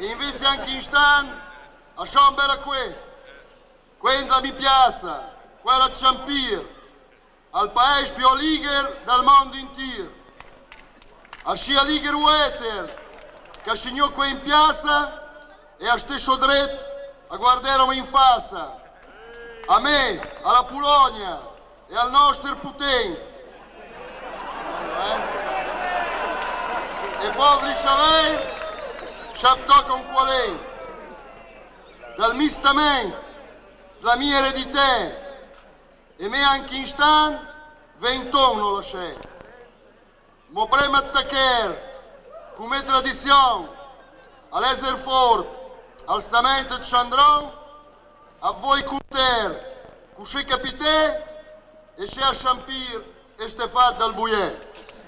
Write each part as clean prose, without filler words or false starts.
E invece anche in stan, a Sciambera quella mi piace, quella di Champir, al paese più leader del mondo intero. A scia leader ueter, che signor qui in piazza e a stesso dritto a guardarmi in faccia. A me, alla Polonia e al nostro Putin. E poveri saver, sciaftò con qual è. Dal mistamento, la mia eredità, e me anche in stan, 21 non lo c'è. Mo prima attaccare, come tradizione, all'Eser Fort, al stamento di Chandron, a voi Couter, cusce capite, e se a Champir e Stefan dal Bouillet.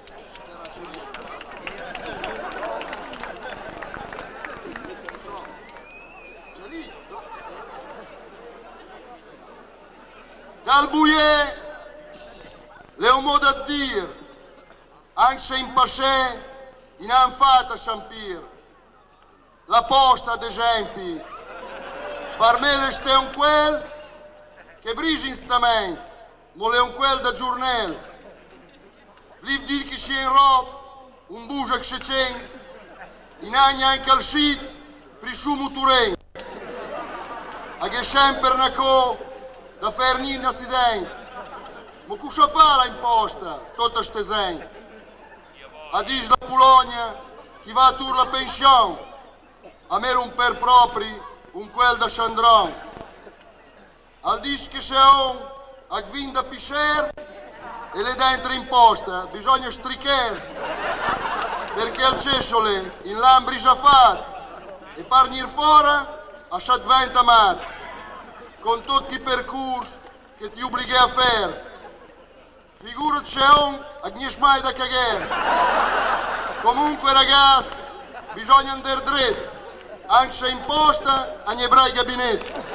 Dal Bouillet, le ho modo a dire, anche se in passé, in han fatta a Champir. La posta, ad esempio, per me è un quel che brigi instantamente, ma è un quel da giornale. Liv dir che sia in roba, un bugia che c'è, in agna anche al shit, per il suo motorino. A che sempre una cosa da fare un accidente. Ma cosa fa la imposta, tutta questa gente? A dire la Polonia che va a tur la pensione, a me un per propri, un quel da Chandron. Al dis che se un a gvinda piscer e le dentro imposta, bisogna stricare, perché al cessole in lambri già fatto e parnir fuori a 20 mat, con tutti i percorsi che ti obblighi a fare. Figurati se un a niente mai da cagare. Comunque ragazzi, bisogna andare dritto, anche se imposta a nebrai gabinetti.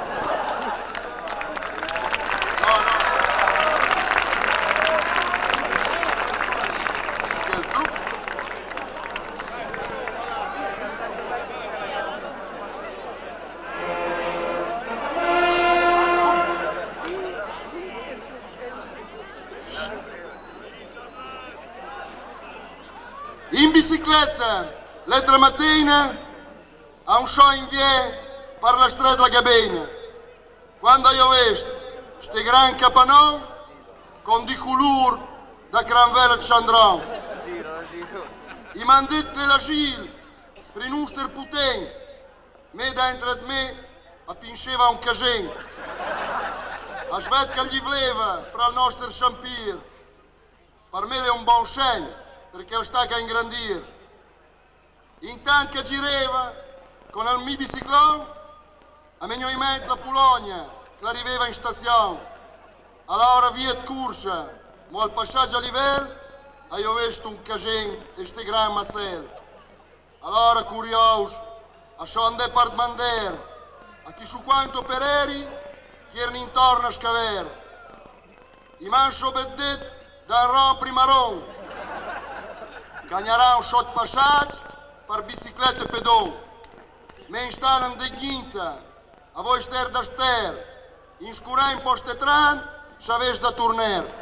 In bicicletta, l'altra mattina, a un show in via per la strada Gabena, quando io ho visto questi gran capanò con di colore da Cranvella e Chandron. I mandetti la Gil, per i nostri potenti, me dentro di me a pinceva un casino. A svet che gli voleva per il nostro Champir, per me è un buon segno, perché sta a ingrandire. Intanto che girava con il mio biciclone, a me in mente la Polonia, che arrivava in stazione. Allora via di corsa, ma al passaggio a livello, ho visto un casino e queste gran macelli. Allora curioso, a ciò andare per domandare a chi su quanto per eri, che erano intorno a scavere. I manso beddet da rompere marron. Cagnerà un shot passaggio per biciclette e pedoni. Men stanno de ghinta, a voi ster da ster, in scura in poste tran, s'avesse da tornare.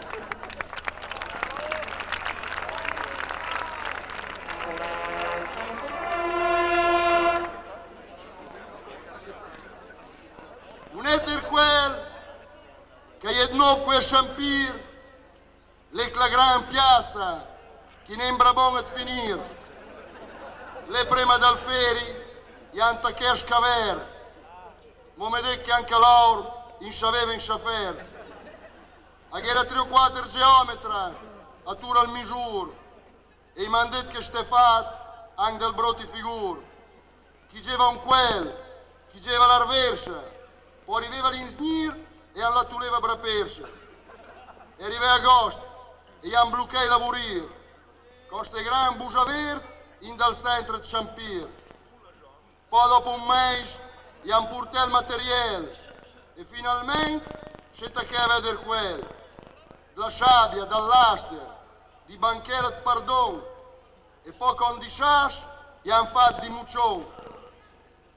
Un eter quel che è di nuovo qui a Champir, la gran piazza, che ne imbra buono a finire. Le prima dal feri, e anta che a scaver, ma mi dice che anche loro in saveva in sciafer. A che era 3 o 4 geometra, a tura al misur, e mi hanno detto che ste fatto anche del brutti figur. Chi geva un quel, chi geva l'arversa, poi arrivava l'insnir e alla tuleva brapersa. E arriva agosto, e hanno bloccato i lavori. Con ste gran busa verde in dal centro di Champir. Poi dopo un mese gli hanno portato il materiale e finalmente c'è che a vedere quello. Della sabbia, dall'aster, di banchera di pardon e poi con di sas gli hanno fatto di muccione.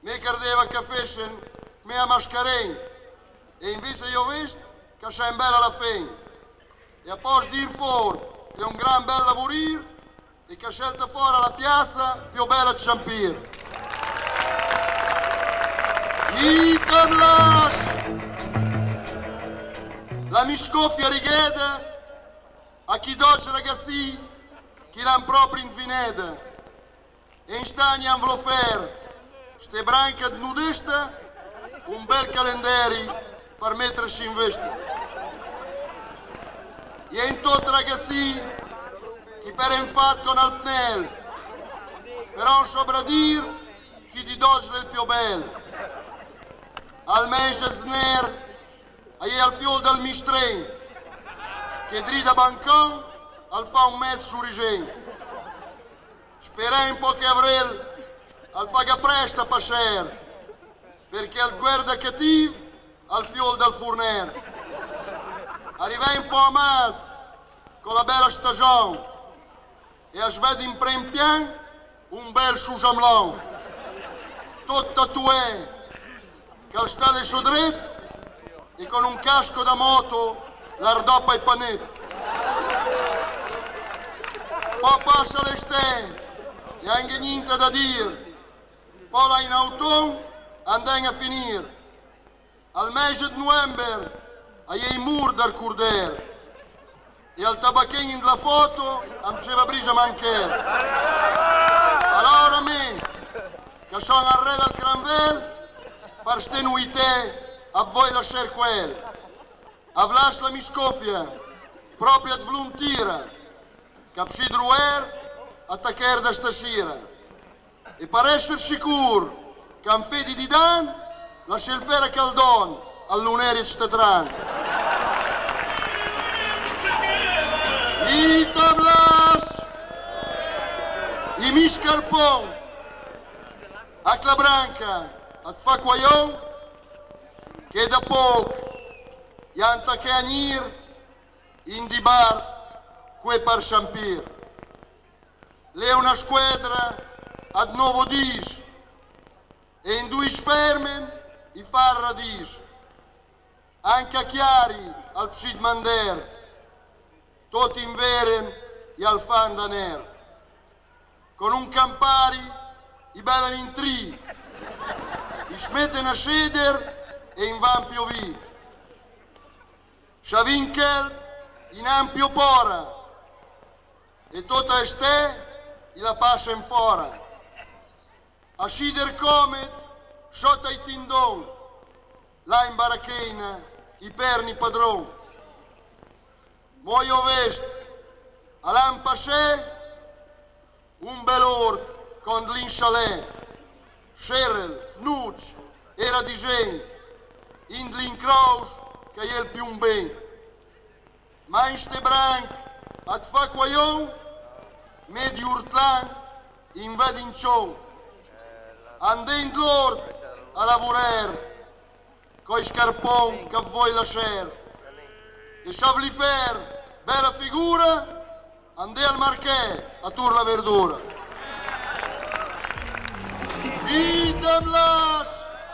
me credeva che fessin me a mascaren, e invece io ho visto che c'è un bella alla fine. E a posto dir forte che è un gran bel lavorir e che ha scelto fuori la piazza più bella di Ciampir. Itamlas! La mia scoffia righeda a chi dolce ragazzi che l'hanno proprio in fineda e in stagni hanno vlofer ste branche di nudista un bel calendario per mettersi in veste e in tutto ragazzi che per infatti con al pnel però non sopra dir chi di dolce è il più bello al mese sner e al fiol del mistren che drida bancon al fa un mezzo su rigen speriamo che avrel al faga presto a passer perché al guarda cattivo al fiol del furner arriva un po' a mas con la bella stagione e a sved in prem pian un bel susamlon tutto tatuè che al stale su dritto e con un casco da moto l'ardoppa i panetti. Poi passa l'estate e anche niente da dire. Poi là in autunno andiamo a finire. Al mese di novembre hai i mur del curder e al tabacchino della foto am se va brisa mancher. Allora me, che sono al re del Cranvel, per stenuite a voi lasciare quel. Avlas la miscofia, proprio ad volontira, capsi druer, attaccare da stasera. E per essere sicuro che an fedi di dan, lascia il fere caldon al luneri stetran. Itablas! I miscarpon! A la branca, a fa quaion, che da poco Ianta che anir in di bar que per Ciampir. Le una squadra ad nuovo dis e in due sfermen i far radis. Anche a Chiari al Psid Mander, tutti in veren e al Fandaner. Con un campari i beven in tri, i smetten a sceder e in van piovi. Schavinkel in ampio pora e tutta este e la passa in fora. A scider comet sotto i tindon, là in baracchina i perni padron. Muoio vest a lampasè un bel ort con l'inchalè. Scherrel, Fnuc, era disegno, in l'incross che è il più un ben. Ma in ste branc ad fa quaion, medi urtlan in vedincion. Andend l'ort a lavorer, coi scarpon che vuoi lasciar. E sciablifer, bella figura, andè al marchè a tur la verdura. Itamlas!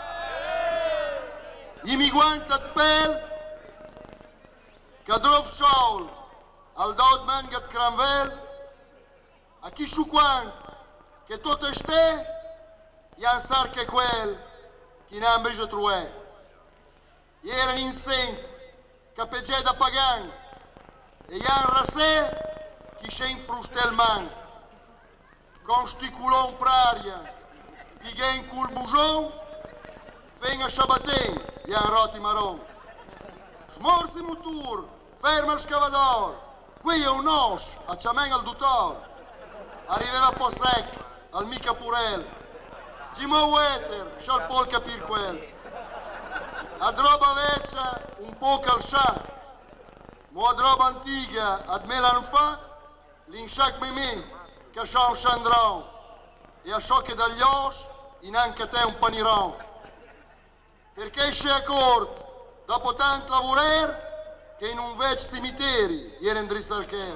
I mi guantat pel, che drov sol al dot mangat Cranvel, a chi su quant, che tot este, ian sar che quel, chi n'han brisa truè. Ieran in sent, che pegè da pagan, e ian rasè, chi c'è in frustel man, con sticulon praria, pigè in cul bujon, fen a Sabaten, ian roti maron. Smorsi mutur, ferma il scavador, qui è un os, a ciamen al dottor. Arriveva a po' sec, al mica purel. Gimo Weter, c'ha pol capir quel. A droba veccia, un po' calcià. Mo a droba antiga, ad me l'hanno fa, l'insciac memè, che c'ha un chandron. E a ciò che dagli os, in anche te un paniron. Perché esce a corto, dopo tanto lavorer, che in un vec cimiteri, ieri in Drissarcher.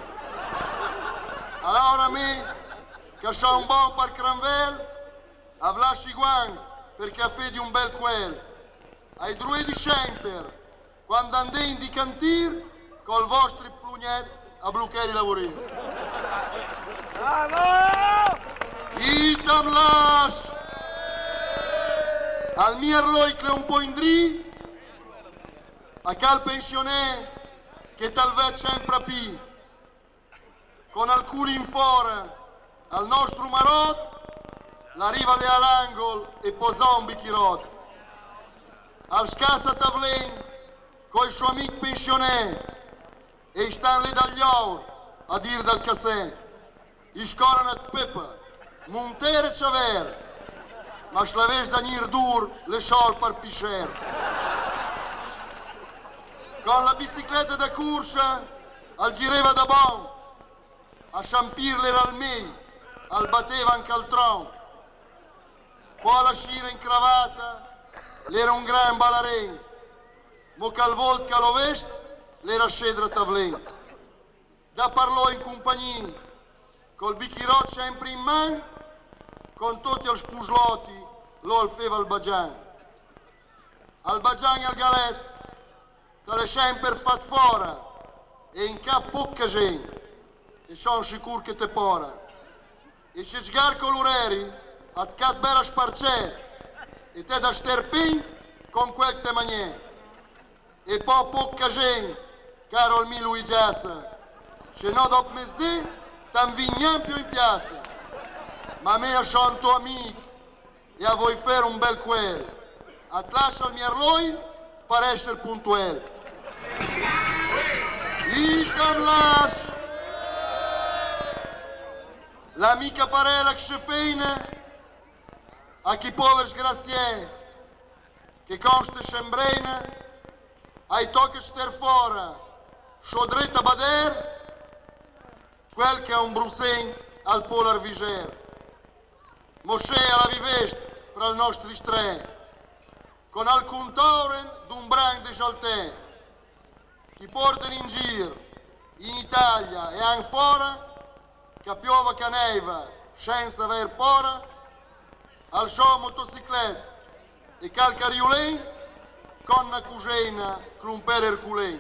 Allora me, che c'ho un buon per Cranvel, avlasci guant, perché ha fede un bel quel. Ai druidi sempre, quando andate di cantir, col vostri plugnet a bloccare i lavori. Bravo! Itam las! Al mierloi che un po' indri, a cal pensionè che talvez sempre pi, con alcuni in fora, al nostro marot, la riva le all'angolo e posò un bicchirot. Al scassa tavlen, coi suo amico pensionè, e stan lì dagli ori, a dir dal cassè, i scorano a pepa, montere ciaver, ma slaves da nir dur, le sol per piscer. Con la bicicletta da corsa, al gireva da bon, a Champir l'era al mei, al batteva anche al tron. Poi la scira in cravata, l'era un gran ballarin, mo cal volt che lo vest, l'era scedra tavlen. Da parlò in compagnia, col bicchirot sempre in man, con tutti i spuslotti, lo alfeva al bagian. Al bagian e al galet, te le sempre fat fora, e in cap poca gente, e sono sicuro che te pora. E se sgar con l'ureri, a cat bella sparcè, e te da sterpin con quel te maniè. E poi poca gente, caro il mio Luigiassa, se no dopo mesdì, t'an vignan più in piazza. Ma a me sono un tuo amico, e a voi fare un bel quel. A te lascia il mierloi, per essere puntuale. Itam las! L'amica parella che si feina, a chi poveri sgraziè, che consta sembrena, ai tocchi ster fora, so dritta bader, quel che è un brusen al polar viger. Mosè alla vivest fra i nostri stre, con alcun tauren d'un bran di saltè, chi portano in giro, in Italia e anche fuori, che piova caneva senza aver pora, al show motociclette e calcariulin, con una cugina clumper erculin.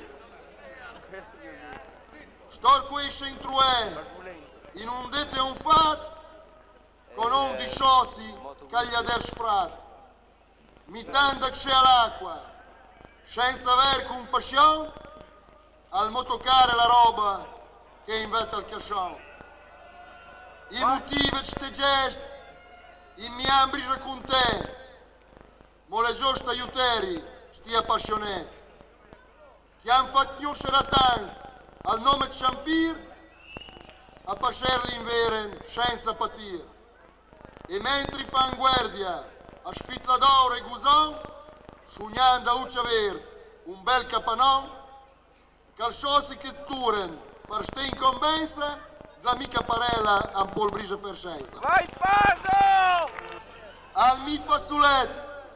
Stor qui in truè, in un dete un fat, con un di sciossi che gli adesso frat. Mi tanda che c'è all'acqua, senza aver compassione, al motocare la roba che inventa il cascione. I motivi di ste gesti, i miei ambri con te, ma le giuste aiuteri, stia appassionati. Che han fatto conoscere tanto al nome di Champir, a pascerli in veren senza patir. E mentre fan guardia a Sfitlador e Guson, sognando a Uccia Verde un bel capanon, calciossi che turen per ste incombenza, l'amica parella a un po' il brise fersenza. Vai Paso! Al mi fassulet,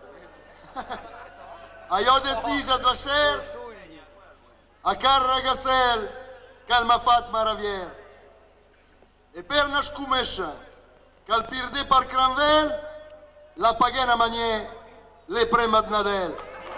a io deciso da ser, a Carragassel, che m'ha fatto maravier. E per una scommessa, che al pirdè per Cranvel, la pagana maniè le prema di Nadel.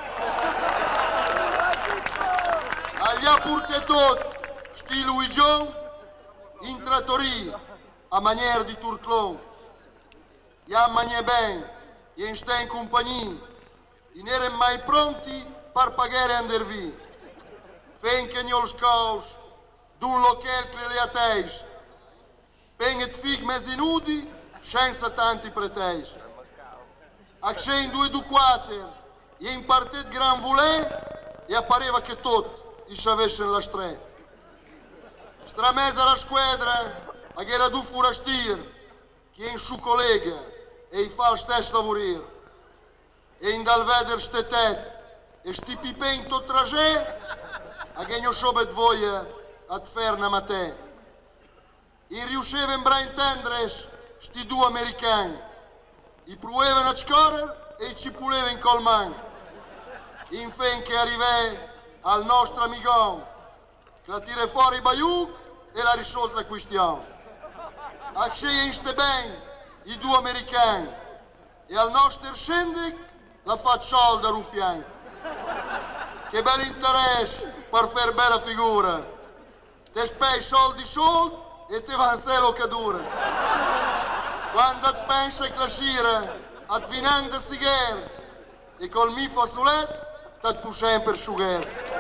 Agli ha portato tot, sti Luigion, in trattoria, a maniera di Turclon. Gli ha maniè ben, e in sta in compagnia, e non erano mai pronti per pagare andar via. Finché non scaus, d'un locale che le atteis, penget fig mesi nudi, senza tanti pretesi. A c'è in due duquater, e in partet gran volè, e appareva che tutti i savessero la stre. Stramesa la squadra, a che era due forestier, che in su collega, e i fa lo stesso lavorire. E in dal veder ste tet, e sti pipen tot trager, a che non so bet voglia a ferna matè. In riusciva in intendere sti due americani, i provavano a scorrere e ci puleva in colman. In fin che arrivai al nostro amigon, che la tira fuori i baiuc e la risolta la questione. A che in ste ben i due americani, e al nostro scendic la facciol da ruffian. Che bel interesse per fare bella figura. Te spei soldi e te van selo che dura. Quando ti pensi che la scira a finan da sigher e col mi fasulet ti pusciamo per sciugher.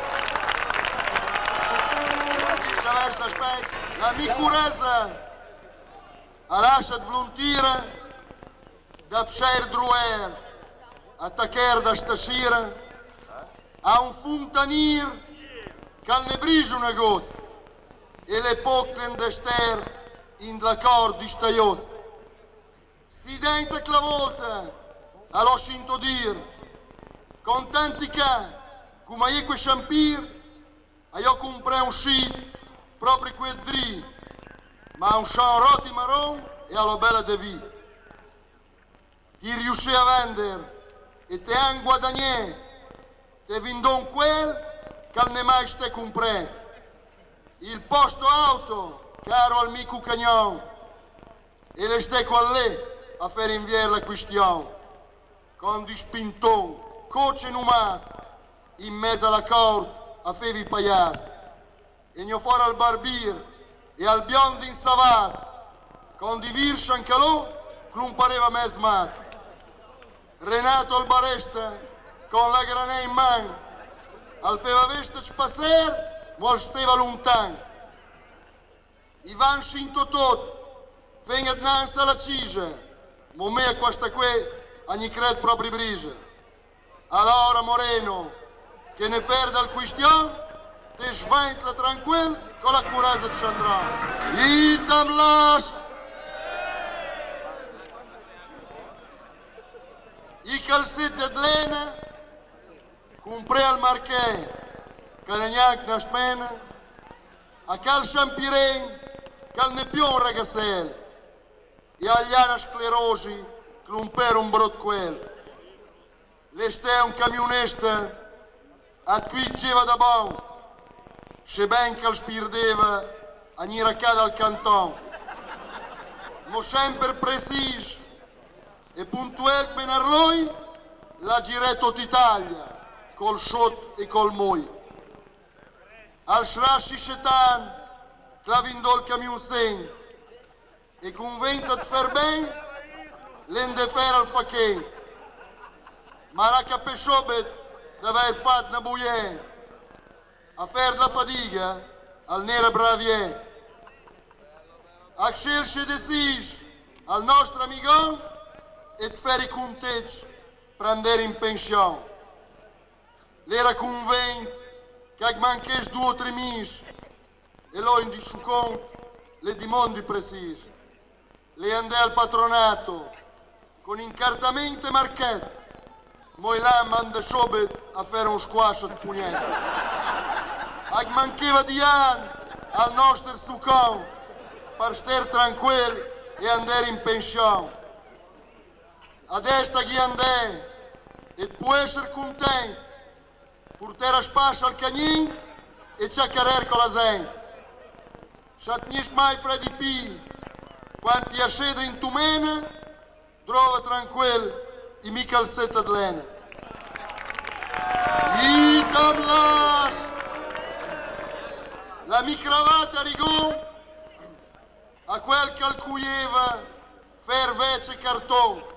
La mia curesa ha lasciato volontire da pscer druer a taccher da stasera a un fontanier che ne brige un agosto e le poclen d'ester in l'accordo di staios. Si dente che la volta allo scinto dir contenti che come io que champir io comprei un sheet proprio quel dri ma un champ roti marron e alla bella de vie. Ti riuscì a vendere e te han guadagné, te vendon quel che ne mai ste compré. Il posto auto, caro al mico cagnon, e le ste qua lì a fare inviare la questione, con di spinton, coce numas, in mezzo alla corte a fevi paias, e ne fuori al barbier e al biondo in savat, con di virsh anche lo, che non pareva mesmat. Renato al baresta con la granè in mano, al feva veste spasser, ma steva lontano. Ivan scinto tot, venga dinanzi alla cisa, ma me questa qui a gli cred proprio brisa. Allora Moreno, che ne perde al questione, te sventla tranquillo con la curasa di Chandran. Itam las! I calzetti di lena, compré al marché, che ne neanche una spena, a cal champiren, che ne più un ragazzel, e agli ana sclerosi, che non per un brot quel. L'este un camionista, a cui diceva da bon, se ben che spirdeva, a niracada al canton. Ma sempre preciso, e puntuel per lui la giretto d'Italia col shot e col moi. Al srasci shetan clavindò il camion sen e convento di far ben l'endefera al facchen. Ma la capesciobet d'aver fatto una buia a fare la fatica al nero bravier. A scelse decise al nostro amico e di fare i conteggi per andare in pensione. L'era convento che mancasse 2 o 3 mesi e lo in suo conto le dimondi precise. Le andai al patronato con incartamento e marchetto, ma là manda subito a fare un squascio di pugnetto. A mancheva di anni al nostro succon per stare tranquillo e andare in pensione. Adesso chi andè e può essere contento, portare a spazio al cagnin e ciaccarer con la gente. Se non mai Freddy P, quanti a scedere in tumena, trova tranquillo i miei calzetti di lena. Itam las! La mia cravatta rigò a quel che alcuieva fervece cartone.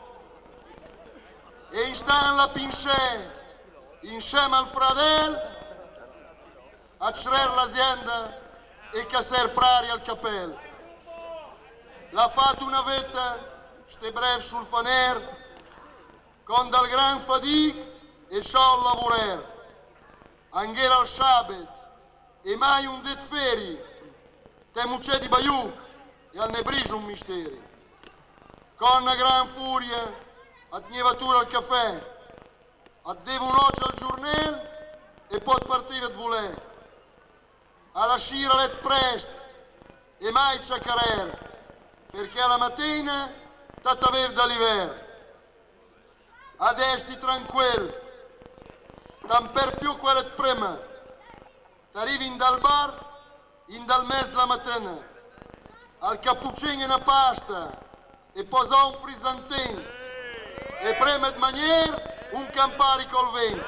E in stan la pincè insieme al fradel a c'rer l'azienda e casser prari al capello. L'ha fatto una vetta ste brev sul faner con dal gran fatic e sol lavorer. Anghera al sabet e mai un det feri te mucè di baiuc e al nebrige un misteri. Con una gran furia a tenevatura al caffè, a devo un'occhio al giornale e poi partire di voler. Alla scira let presto e mai ciacarer, perché alla mattina t'aveva da liver. Adesso tranquillo, non per più quella prima. T'arrivi in dal bar, in dal mezzo la mattina, al cappuccino e una pasta e poi un frisantin. e preme de maniera un campari col vento.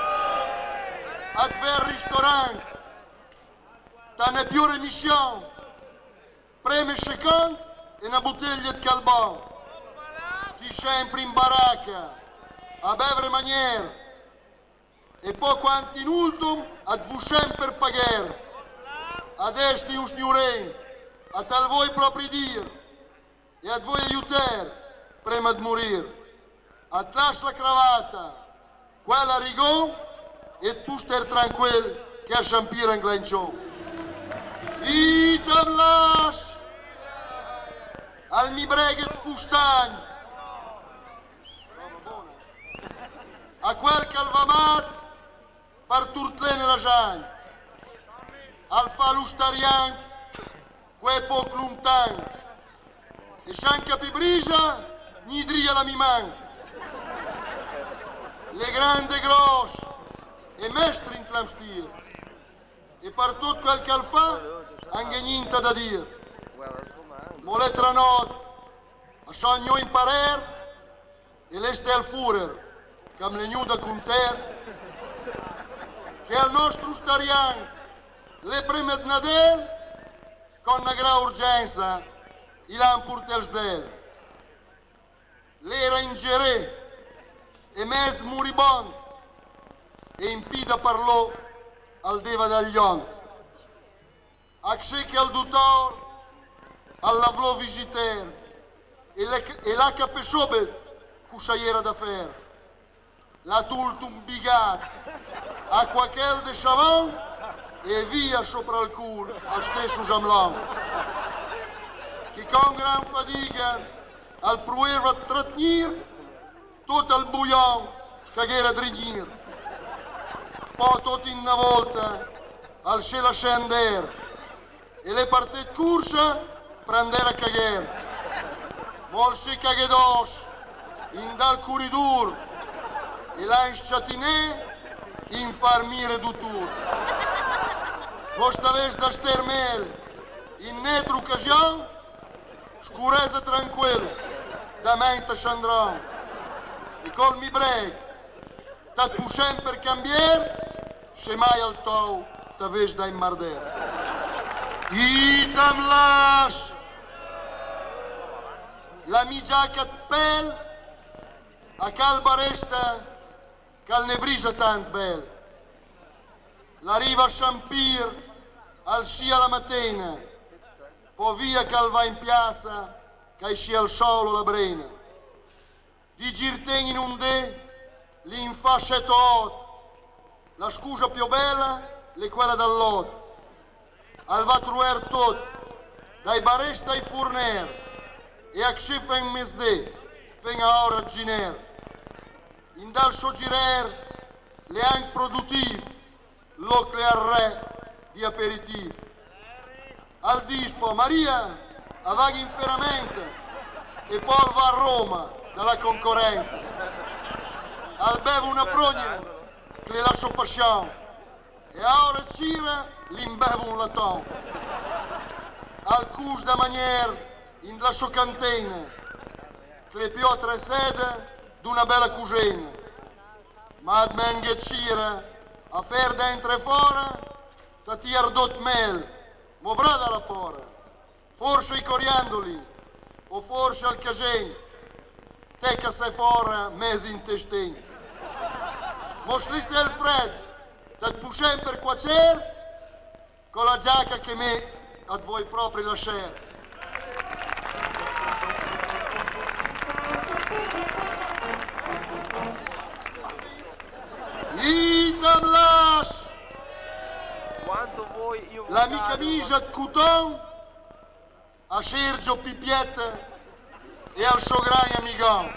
Ad ver ristorante, t'hanno più remissione, preme secondo e una bottiglia di calbon. Ti sempre in baracca, a bevere maniera, e poi quanti in ultimo ad vu sempre pagare. Ad esti un sniuren, a tal voi propri dir, e ad voi aiutare prima di morire. Ad lascia la cravatta, quella rigon, e tu stai tranquillo che a champire in glencio. Itam las, al mi breghet fustagno, a quel calvamat per turtlene la giagna, al falustariant, que poc luntan, e scianca pibrisa, nidria la mi manca. Le grande grosse, e mestri in tlamstir, e per tutto quel che fa, anche niente da dire. Moletra not, a sogno imparer, e l'este al Führer, che me ne da conter, che al nostro starian le prime di Nadel, con una gran urgenza, il han portato del. L'era in gerè, e mes muribond, e impida parlò al deva dagli onti. A che al dottor, all'avlò visiter, e la capesobet, cusaiera d'affaire. La tultum bigat, a qualche de chavon, e via sopra il culo, a stesso jamlon. Che con gran fatica, al prueva trattenir, tutto il bouillon, che era drignir. Poi tutto in una volta, al cielo scendere, e le partite corsa, prendere a cagare. Molti caghedos, in dal corridor, e là in sciatinè, in farmire du tour. Questa vez da stermel, in netra occasione, scurese tranquillo, da mente scendrò. E col mi breg, t'at tu sempre cambiare, se mai al tau t'aves da immarder. Itam las, la mi giacca de pel, a calba resta, cal ne brisa tant bel. La riva a Champir, al scia la mattina, poi via cal va in piazza, che scia al solo la brena. Di girten in un dè, l'infascetto hot, la scusa più bella, è quella dall'ot. Al va truer tot, dai baresta ai furner, e a scifa in mesdè, fino a ora giner. In dal suo girer, le anche produttiv, loc le arre di aperitif. Al dispo, Maria, a vaghi in ferramenta, e poi va a Roma, dalla concorrenza. Al bevo una progna, che le lascio passione, e a ora cira, l'imbevo un laton. Al cus da manier, in la sua cantina, che le piotre sede d'una bella cucina. Ma ad menghe cira, a fer dentro e fuori, ti ardot mel, mo brada la pora. Forse i coriandoli, o forse al cagen, te che sei fuori, mesi in testin. Mo sliste il fred, ti puscem per quacer, con la giacca che me ad voi propri lasciare. Itam las, la mia camicia de coton, a Sergio Pippietta e al suo gran amico,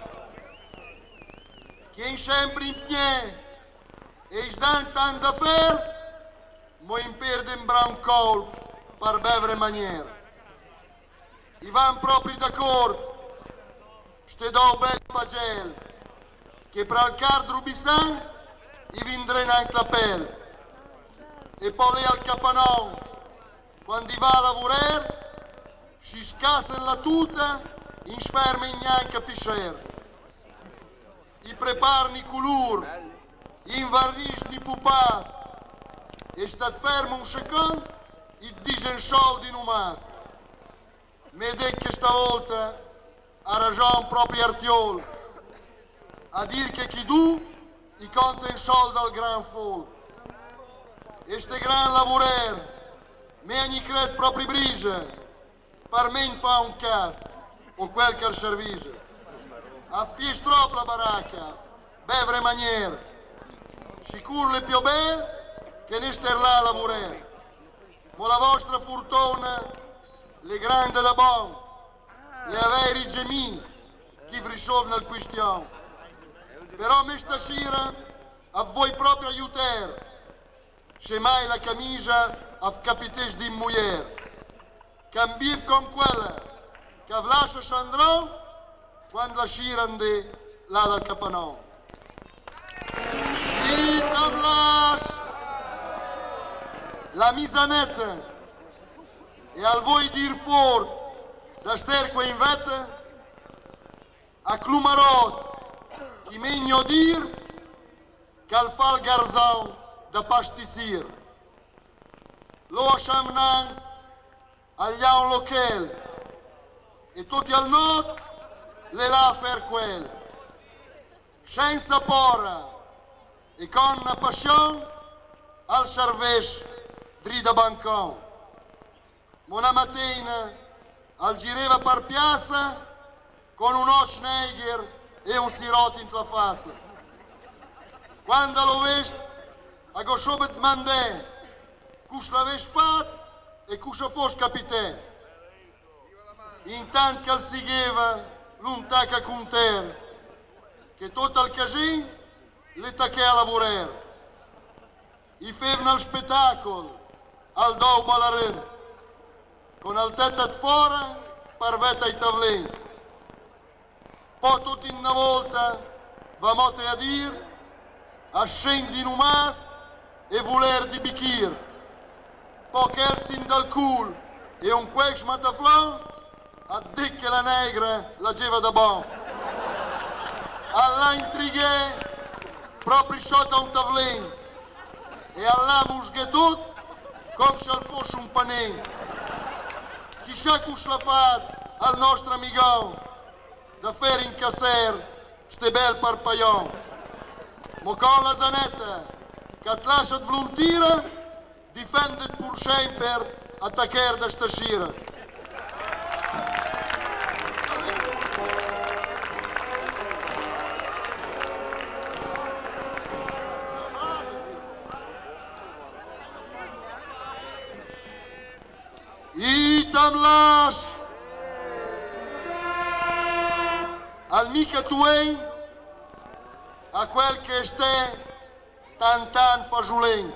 che sempre in piedi e sdan tant da fer, mo in perde in brown coal per bevere maniera. I van proprio d'accordo, ste do bel pagel, che per il cardro bisan, i vindrene anche la pelle. E poi lì al capanò, quando va a lavorare, si scassa la tuta, in sferma in neanche a piscer. i preparni couleur, in varnisni pupas, e stat fermo un secondo, i digen soldi numas. Medec che stavolta ha ragione proprio Artiol, a dire che chi du, i conta in soldi al gran folk. Este gran lavorer, me ogni cred proprio brisa, per me fa un cas, o quel che al servise. A pies troppo la baracca, bevre maniera, sicur le più belle che ne ster là a lavorare. Ma la vostra fortuna, le grandi da bon, le averi gemì, chi risolve la questione. Però me stasera a voi proprio aiutare, se mai la camicia a capites di mujer. Cambiv con quella che vlascia Sandron quando la scirande là dal capanò. Dita vlas la misanetta e al voi dir fort da sterque in vette a clumarot chi megno dir che al fal garzon da pastisir. Lo achamnans agli un local e tutti al not le la a fer quel. Senza porra e con una passione al cervesh drida bancon. Una mattina al gireva per piazza con un Oschneiger e un sirot in la faccia. Quando lo vest a goshobet mandè cus l'avesh fatto e cus fos capitè. Intanto che si gheva l'untacca conter che tutto il casin le tacchè a lavorare. I fevno al spettacolo al dou ballarin con al tetta fora per vetta ai tavlini. Poi tutti in una volta va mote a dir a scendi in umas e voler di bichir. Poi Kelsin dal cul e un quex mataflon a dir che la negra la geva da bon. Alla intrighe proprio sciota un tavlin e alla musghe tut come se fosse un panin. Chissà cus l'ha fatto al nostro amigon da fare in casser ste bel parpaion. Ma con la zanetta che ti lascia volontira difende pur sempre attaccare da stasera. Itam las al mica tueng a quel che ste tan fagiolent.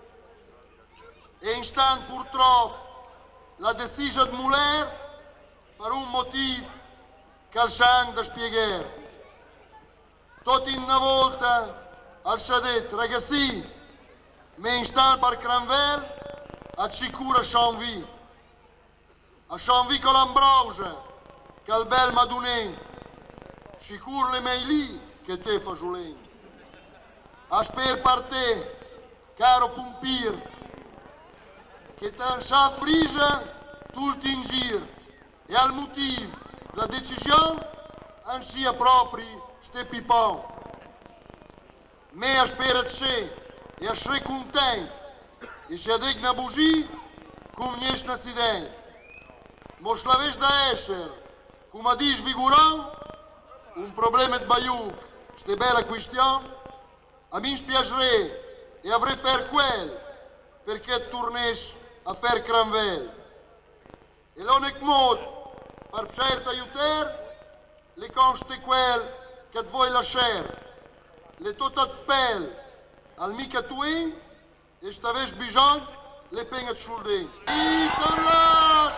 E instant purtroppo la decisa di muler per un motivo che al sang da spiegare. Tutti in una volta al sciadet, ragazzi, me instant per Cranvel a sicura Chanvi. A Chanvi con l'Ambrosia, che al bel Madunen, sicur le mei lì che te fagiolent. A sper per te, caro Pumpir, che t'han saf brisa tutto in gir e al motivo la decisione non sia proprio ste pipon. Me a spera se e a sre content e se adec na bugie cum nies na accidente. Mos la vez da essere, cum a dis vigurant, un problema de baiuc, ste bella questione, a mi spiacerebbe e avrei fer quel perché tornessi a fer Cranvel. E l'unic modo per certo aiutare le conste quel che vuoi lasciare. Le tot pel al mica tuin e staves bisogno le penga sul dente. I con las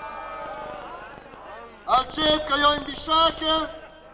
al chef che io in bisciacca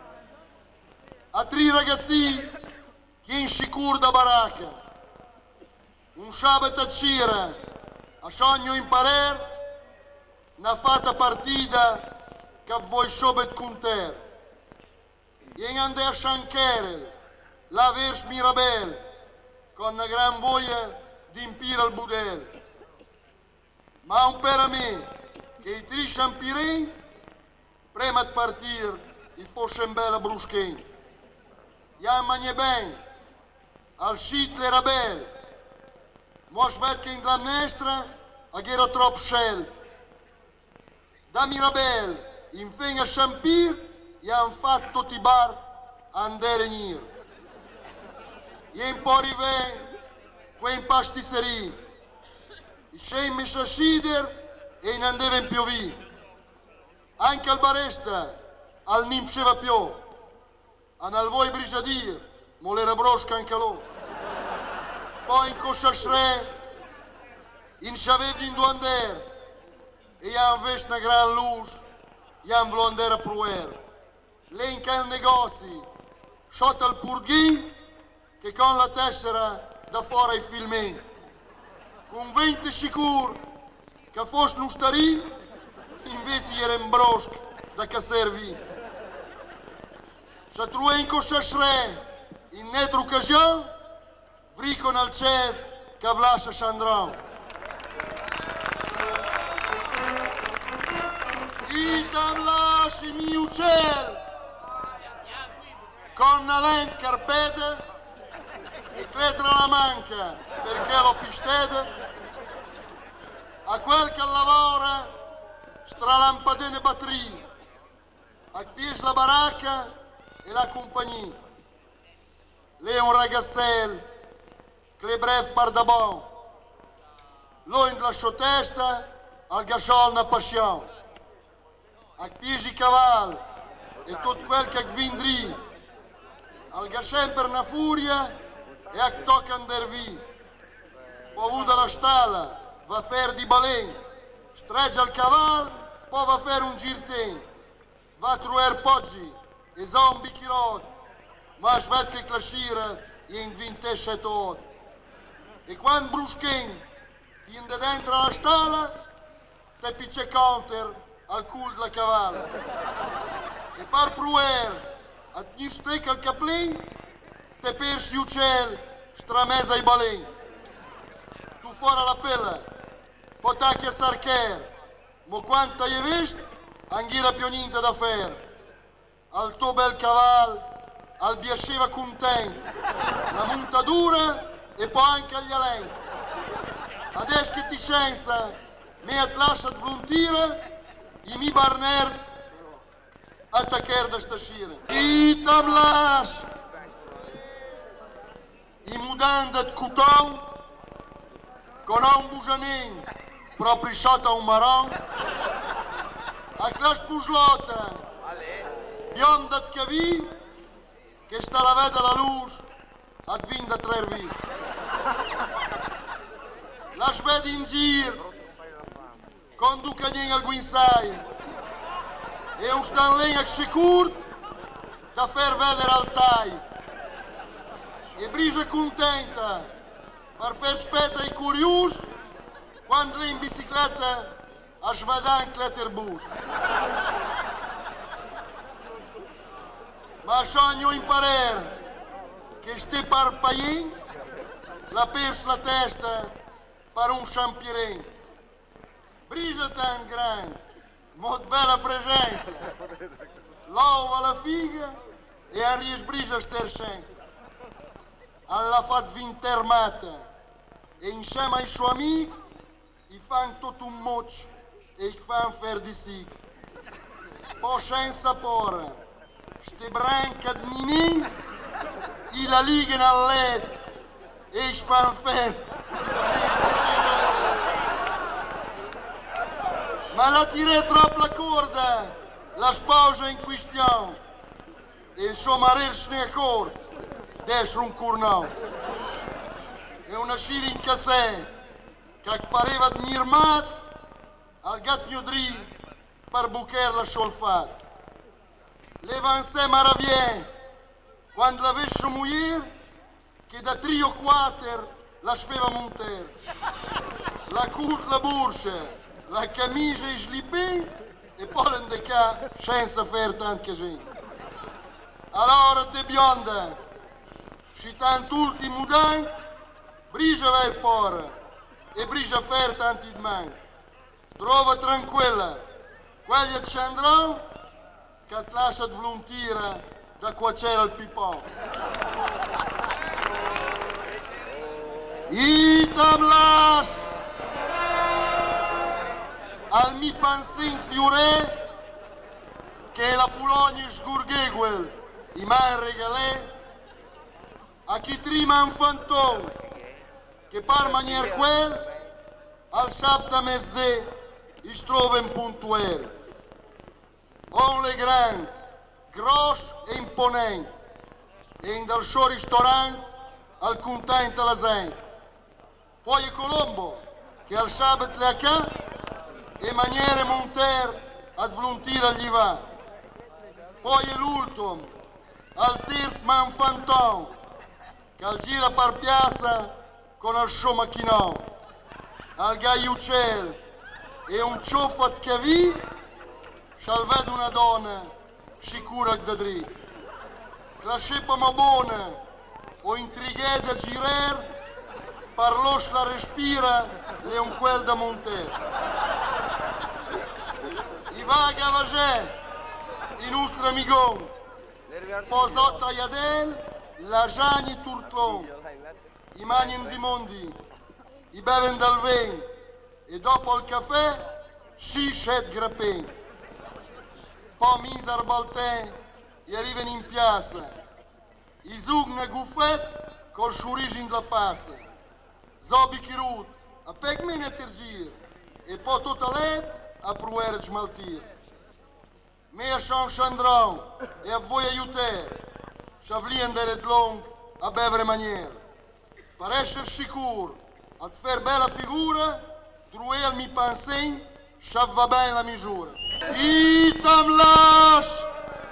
a tre ragazzi che in sicur da baracca. Un sabato a Cira a sogno imparer una fatta partita che vuoi sobet con te. in andare a Shankerel, la vers Mirabel, con una gran voglia di impire al budel. Ma un per a me, che i tri champirin, prima di partire, i fosse un bella bruschen. Ja manje ben, al schiet le rabel, mos vet che in la nestra, a era trop schel. Da Mirabel, in fin a Champir, gli han fatto tutti i bar andare nir. E un po' riven, quei in pastisserie, i scemi a scider e in andava in piovì. Anche al baresta, al nimseva più, al voi brigadier, molera brosca anche loro. Poi in Cochachre, in Chavevi in Duander, e gli hanno visto una gran luce, gli hanno voluto andare a provare. Lei in quel negozio, sotto al purghin, che con la tessera da fuori ai filmini. Convinto sicuro che fosse un starì, invece era in brosco da che servì. Se trovai in Cochachre, in un'altra occasione, vricon al chef che avlascia Chandran. Itam lasci mi uccel con una lente carpete e cletra la manca perché lo pistede a quel che lavora stralampadene batterie a pies la baracca e la compagnia. Lei è un ragazzell che le brev par da bon lo in lascio testa al gasciol una passione a piesi caval e tutto quel che vindrì al gascem per una furia e a tocca andar vi poi avuta la stalla va a fare di balen streggia il caval poi va a fare un girten va a trovare poggi e zombie chirot ma svette clascira e in 27 e quando bruschen ti inde dentro la stalla te picce counter al cul della cavalla e par pruer a tenir stecca al caplin te persi uccel stramesa ai balin tu fuori la pella potacchia sarcher mo quanta hai visto anghira più niente da fare al tuo bel caval al biasceva contento la montatura e poi anche agli alenti adesso che ti scienza me ti lascia volontire i mi barner attaccare da stasera. I tablas, i mudanda de coton, con un bujanin proprio sotto a un maron, a clas puslota, bionda de cavi, che sta la veda la luce, ad vin da trervi. La svedi in giro, conducanin al guinsai, e un stanleng sicuro da far vedere al tai. E brisa contenta per far spetta ai curiosi quando lì in bicicletta a svadan cletterbus. Ma sogno imparare che ste par paien la pers la testa per un champirin. Brisa tan grande, molto bella presenza, l'ova la figa e a riesbrisa sterscenza. Alla fat vintermata e insieme ai suoi amici i fan tutto un moccio e i fan fer di sig. Poi senza porra, ste branca di ninin, i la ligano al letto e i fan fer. Ma la tiré troppo la corda, la sposa in questione, e il suo marito se ne è accorto d'essere un curnau. E una scira in cassè, che pareva di nirmat, al gatto dri per bucare la solfat. Levanse maravien, quando l'avesse moglie, che da 3 o 4 la sfeva monter. La curt la borsa, la camicia e slipin e poi l'andeca senza fare tanto casino. allora te bionda, si tant'ulti mudan, brigia ver porra e brigia fer tanti dman. Trova tranquilla, quelli ci andranno, che ti lascia volontire da qua c'era il pipò. Itablas al mi pansin fiure che la Polonia sgurgheguel i mai regalè a chi trima un fantom che par manier quel al sabta mesde is troven puntuel. On le grand, gros e imponent e in dal suo ristorante al contento la gente. Poi è Colombo che al sabato le acca e maniere monter ad volontire gli va. Poi è l'ultimo al tirs man fantom che al gira per piazza con il suo macchinò. Al gaiucel e un ciuffat che vi s'al vede una donna sicura da dritto. La scepa ma buona o intrighe da girer parlos la respira e un quel da monter. I vaga vagè i nostri amigon posotta iadel la giani turtlon i manien di mondi i beven dal ven e dopo il caffè si scet grappin. Poi misar balten e arrivano in piazza i zugna guffet col surigin della faccia. Zobi chirut a pegmen e tergir e poi tutta let a pruere smaltir. Me a San Chandron e a voi aiutare Chavlien dere long a bevere maniera. Per essere sicuro a fare bella figura truel mi pansin va bene la misura. Itamlas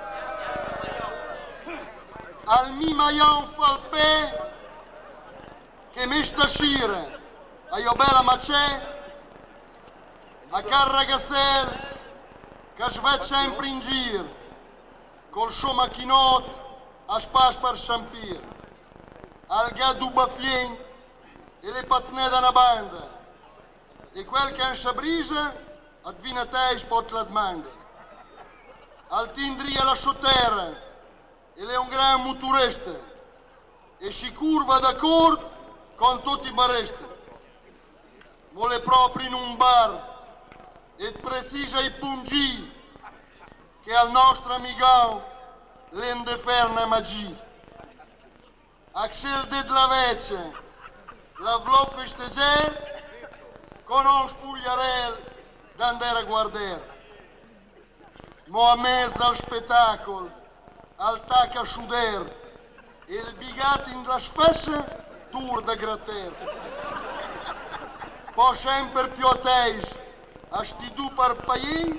al mi maion falpè che mi sta scire a io bella macè a Carragassel che svet sempre in gir col suo macchinot a spas per champir al gaddu baffien e le patne da una banda e quel che ansa brisa advina te spot la domanda al tindria la sotterra e le un gran mutureste e si curva d'accordo con tutti i baresti. Vuole proprio in un bar e precisa i pungi che al nostro amico l'endeferna magia. Axel de la vece la vlo festeggiare con un spugliarel d'andare a guardare. Mohamed dal spettacolo al tac a sciuder e il bigat in la sfessa tour da gratter. Poi sempre più a teis a sti du per paien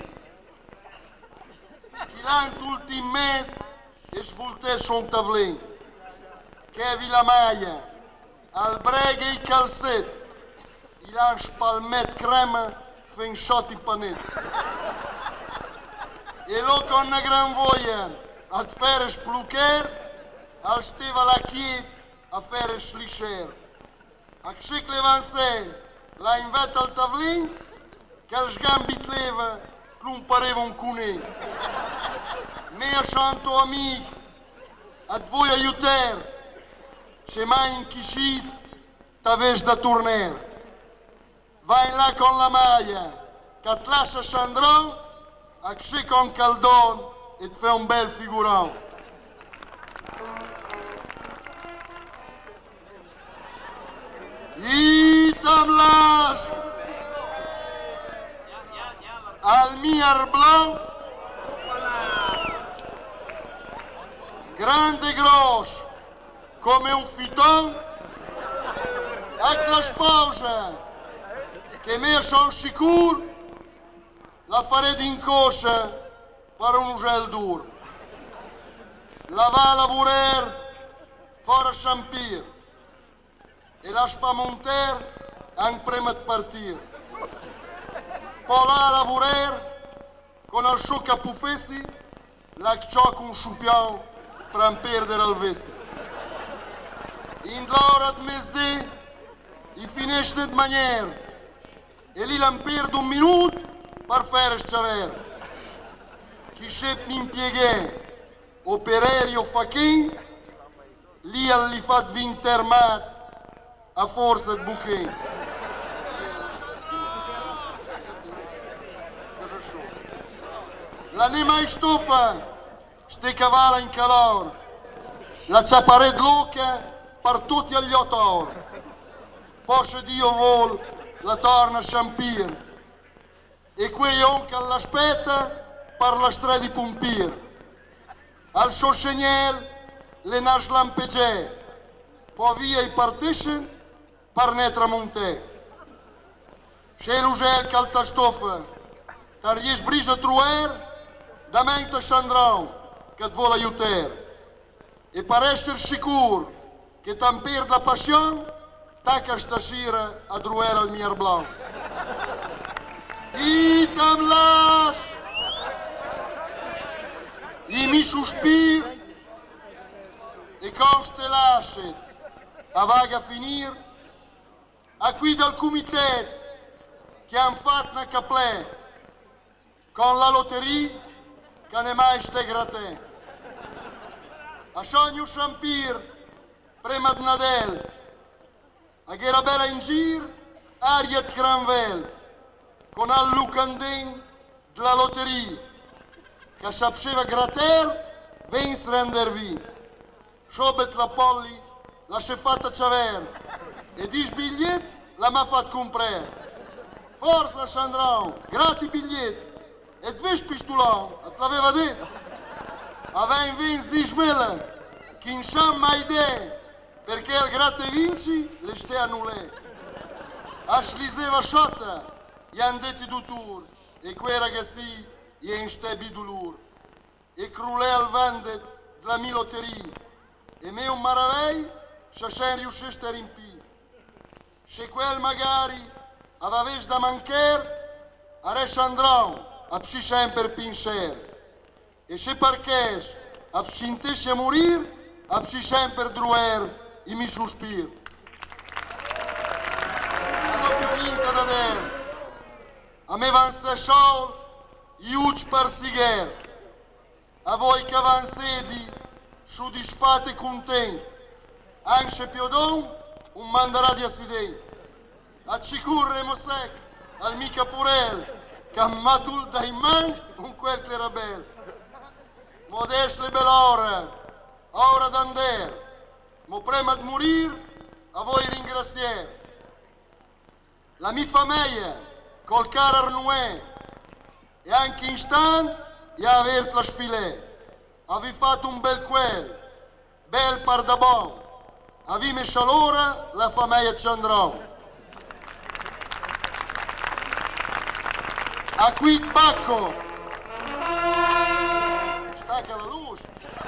chi l'han l'ultim mes e svulte son tavlin che vi la maglia al breghe i calzet il han spalmet crema fin shot i panetti e lo con una gran voglia a fare splucher al steva la chiet a fare sliscer a xic levansen la invetta al tavlin che al sgambit leva non pareva un cunè me a santo amic a voi aiutar se mai inchisit t'aves da tornar vai là con la maglia che ti lascia Sandron a xic con caldon e ti fa un bel figurão. Itablas al miar blanc grande e grosso come un fiton ecco la sposa che me sono sicuro la farei in corsa per un gel duro la va a lavorare fuori a Champir e la fa monter anche prima di partire. Poi là a lavorare con il suo capufessi la gioca un supião per non perdere il vessel. In l'ora di mezzodì, i finisce di maniera e lì l'hanno perduto un minuto per fare sciavere. Chi scep mi impieghe o Pereri o Fachin, lì li fa vintermat a forza di buchin. La nema in stufa, ste cavala in calore, la ciaparet luca per tutti gli 8 ore. Posso Dio vol la torna a Champir e quei onca all'aspetta per la strada di Pompir. Al suo segnale le nas lampegè, poi via i partition per ne tramontè. C'è l'usel che al tastofa, tar gli sbrisa truer, da mente Chandron che ti vuole aiutare. E per essere sicuro che ti perde la passione, tacca stasera a druer al Mier Blanc. Itam las! I mi sospir e conste lasciat a vaga finir a qui dal comitet che han fatto una caplè con la lotteria che ne mai ste gratin. A sogno Champir prima di Nadel a Gherabella in gir Ariet Granvel con al Lucandin della lotteria che sapeva gratter vens rendervi. Sobet la polli la si è fatta ciaver e dis bigliet la m'ha fatto comprare. Forza Chandron, gratis bigliet e due pistolon, te l'aveva detto. Aveva vins 10.000 che in samma idea perché il gratte vinci le ste annullè. A sliseva sciota gli han detto du tour e quei ragazzi gli in ste bidulur e crulè al vendet della mia lotteria e me un maravei se sen riusciste a riempire. Se quel magari aveva visto da mancher a Re Chandron a psi sempre pincer e se perché a scintesse a morire a psi sempre druer i mi sospir. Non ho più niente da dire. A me van se sciol i uc per sigher. A voi che van sedi soddisfatti e contenti. Anche Piodon un mandarà di accidenti. A Cicurre sec al mica Purel che ha matul dai man un quel clarabel. Modest le bell'ora, ora d'andare. Mo prima di morire a voi ringraziare. La mia famiglia col caro Arnoè e anche in stand e a aver la sfilè. Avevi fatto un bel quel, bel par da bon. Avevi messo allora la famiglia Chandron. A qui Bacco, stacca la luce.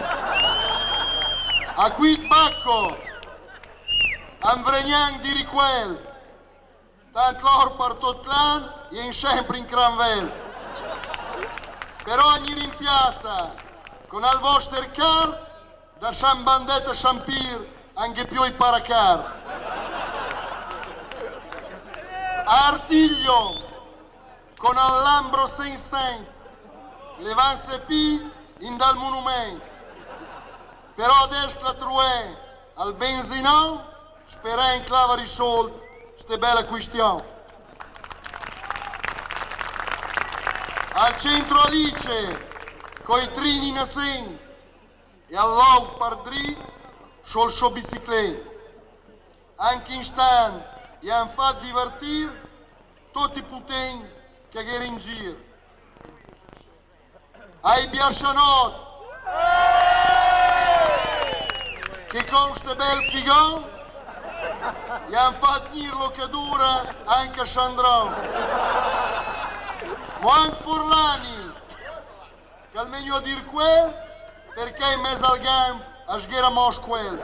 A qui Bacco, Anvregnan di Riquel, tant l'or per tot l'anno e in sempre in Cranvel. Per ogni rimpiazza, con al vostro car, da San Bandetta a Champir, anche più i paracar. A Artiglio, con all'Ambro Saint-Saint, levanse P in dal monumento. Però adesso la truè al benzinò, spera in clava risolta questa bella questione. Al centro Alice, coi trini nasin, e all'ov pardri, sul suo bicicletta. Anche in stand, gli hanno fatto divertire tutti i potenti che erano in giro. Ai Biascianot, che con questo bel figone gli hanno fatto venire l'occhiadura anche a Chandron. Juan Forlani, che almeno a dir quel, perché in mezzo al gambo a sgheramos quel.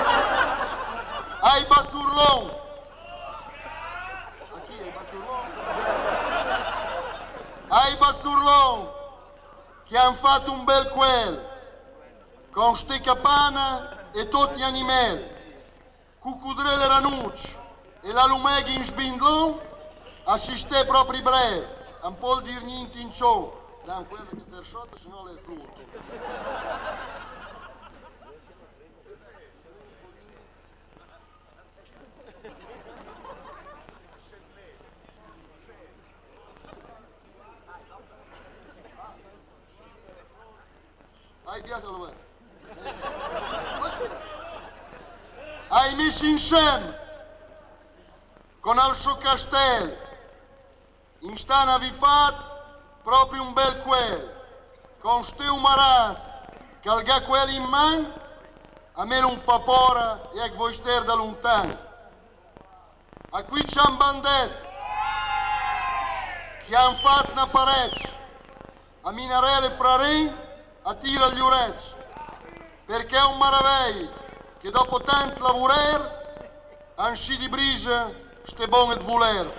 Ai Bassurlon, a chi è Bassurlon? Ai Bassurlon, che hanno fatto un bel quel. con ste capana e tutti gli animali, cucudrelle ranucci e la lumeghi in sbindlon, assiste proprio breve, un po' dir niente in ciò, da quella che si è sciolta, se no le slutto. Hai messo insieme con il suo castello, in stana vi fatto proprio un bel quel, con ste umaras, che al ga quel in man, a me non fa pora e a voi ster da lontano. A qui c'è un bandetto che hanno fatto una parecchia, a Minarelle Frarin a tira gli orecchi, perché è un maraviglio che dopo tanto lavorare hanno sci di brisa ste buone di voler.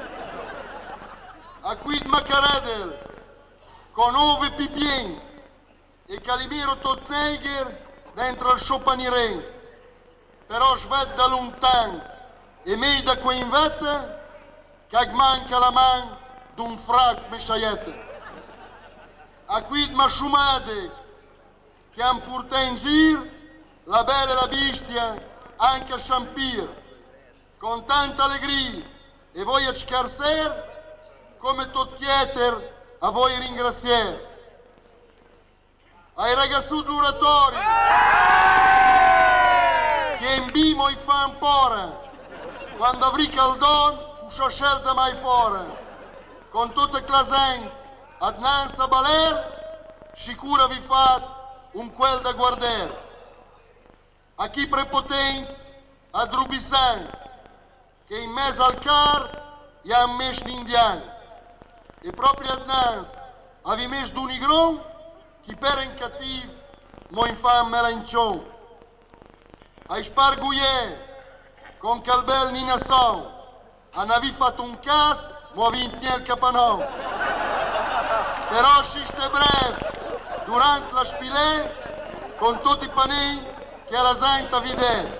A qui di Macaredel con ove pipien e Calimiro Totneger dentro il suo paniren, però sved da lontano e me da qui in vetta che manca la man d'un frac mesciaiete. A qui di Masciumade che han portato in giro la bella e la bestia anche a Champir, con tanta allegria e voi a scarser come tocchieter a voi ringraziare. Ai ragazzi duratori che in bimo i fan pora, quando avrì caldon usciò scelta mai fuori, con tutte clasente ad Nansa Baler, sicura vi fat un quel da guardare. A chi prepotente, ad Rubisan, che in mezzo al car gli ha messo l'indiano, e proprio ad Nansa avevi messo d'Unigron, chi per in cattivo, mo infam me la incion. Ai sparguier, con Calbel Ninasson, hanno fatto un caso, mo vinti il capanon. Però si ste breve, durante la sfilè, con tutti i panini che la gente vede.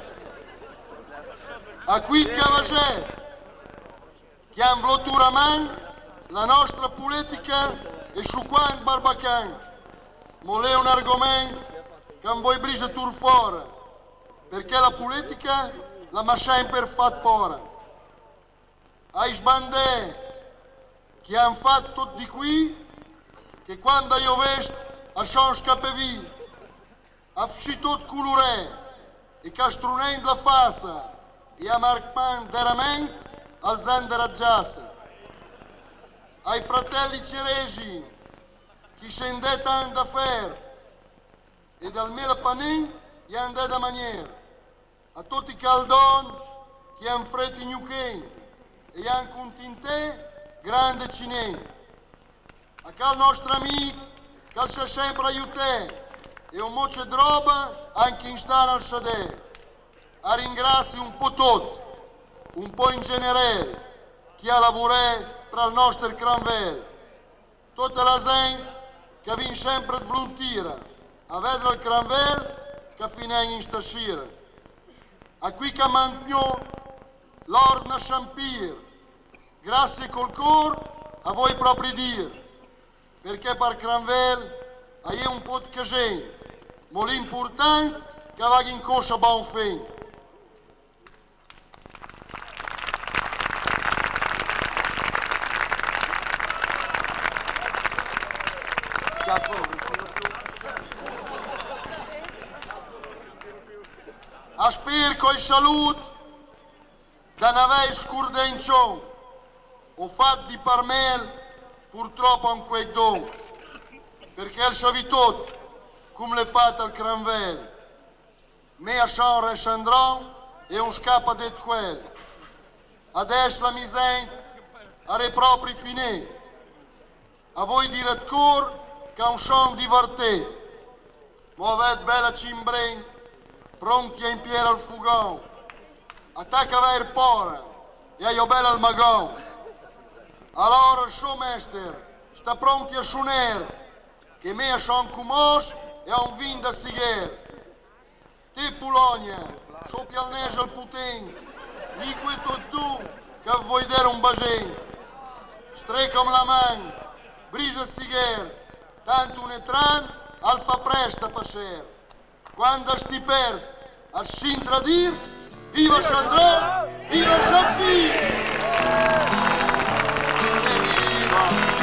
A qui Cavagè, che hanno voluto a man la nostra politica e su quanto barbacan. Ma è un argomento che non vuoi brisa tur fuori, perché la politica la masciamo per fat pora. Ai sbandè che hanno fatto di qui, che quando io vesto a Sean Scappevi, a tutto colore e castrunendo la faccia e a marcman veramente al zendera giassa. Ai fratelli Ceresi, che scende tanto da fer e dal mele panin gli andè da maniera. A tutti i caldoni che hanno freddo in UK e hanno continte grande cinese. A quel nostro amico che ci ha sempre aiutato e un moce di roba anche in stare al sedere. A ringrazi un po' tutti, un po' in generale, chi ha lavorato tra il nostro Cranvel. Tutta la gente che viene sempre di volontira a vedere il Cranvel che finisce in stasera. A qui che mantiamo l'ordine a Champir, grazie col cor a voi propri dire, perché per Cranvel hai un po' di casino, ma l'importante è che vada in corsa a buon fine. A spirco e saluto da nave scurdencion, ho fatto di Parmel purtroppo in quei don, perché il savitot, come le fate al Cranvel, me a Jean Rechandron e un scappa di quel. Adesso la misente a re propri finì. A voi dire cor che è un chant diverté. Ma avete bella cimbrin, pronti a impiere al fugone. Attacca a il pora e io bella al magon. Allora il suo mester sta pronti a suonare, che me a Jean Cumos e a un vin da Sigher. Te Polonia, so pialnege al Putin, nique tot tu, che vuoi dare un bagent. Streca'm la man, brisa Sigher, tanto un etran, al fa presta passer. Quando sti perd, a s'intradir, viva Chandrà, viva Jean-Pierre! E viva!